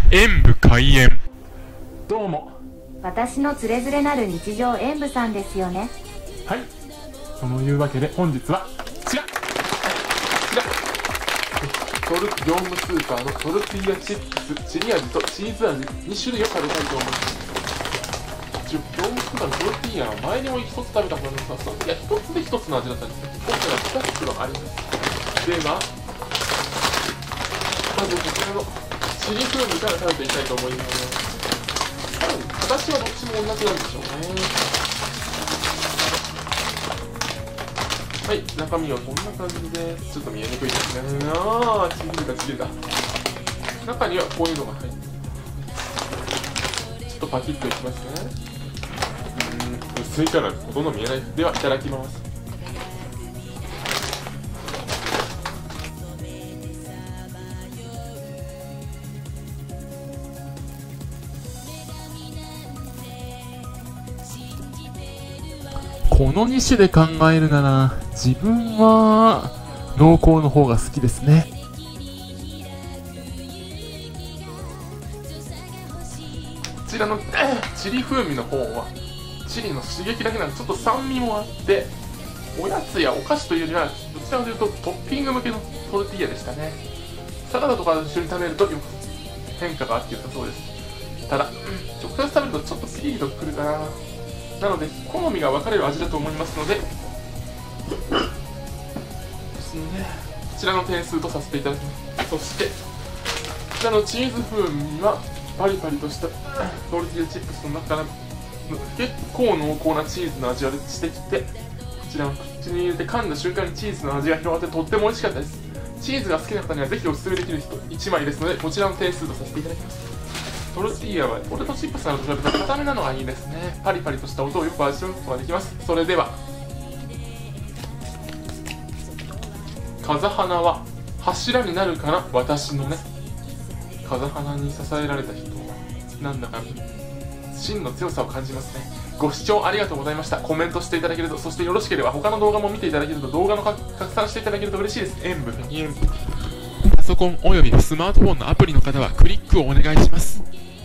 演武開演。どうも。 私のつれづれなる日常演武さんですよね。 はい、そのいうわけで本日はこちら業務スーパーのトルティーヤチップスチリ味とチーズ味2種類を食べたいと思います。業務スーパーのトルティーヤは前にも1つ食べたことありますが、その時は1つで1つの味だったんですね。今回は2袋あります。ではまずこちらのチリ風味から食べていきたいと思います。多分形はどっちも同じなんでしょうね。はい、中身はこんな感じです。ちょっと見えにくいですね。ああ、ちぎれたちぎれた。中にはこういうのが入って、ちょっとパキッといきますね。薄いからほとんど見えない。では、いただきます。この2種で考えるなら自分は濃厚の方が好きですね。こちらのチリ風味の方はチリの刺激だけなんでちょっと酸味もあって、おやつやお菓子というよりはどちらかというとトッピング向けのトルティーヤでしたね。サラダとかと一緒に食べるとよく変化があって良さそうです。ただ直接食べるとちょっとピリリとくるかな。なので好みが分かれる味だと思いますので、こちらの点数とさせていただきます。そしてこちらのチーズ風味はパリパリとしたトルティーヤチップスの中から結構濃厚なチーズの味がしてきて、こちらを口に入れて噛んだ瞬間にチーズの味が広がってとっても美味しかったです。チーズが好きな方にはぜひおすすめできる1枚ですので、こちらの点数とさせていただきます。トルティーヤはポテトチップスなどと比べて固めなのがいいですね。パリパリとした音をよく味わうことができます。それでは風花は柱になるかな、私のね。風花に支えられた人はなんだか真の強さを感じますね。ご視聴ありがとうございました。コメントしていただけると、そしてよろしければ他の動画も見ていただけると、動画の拡散していただけると嬉しいです。演武パソコンおよびスマートフォンのアプリの方はクリックをお願いします。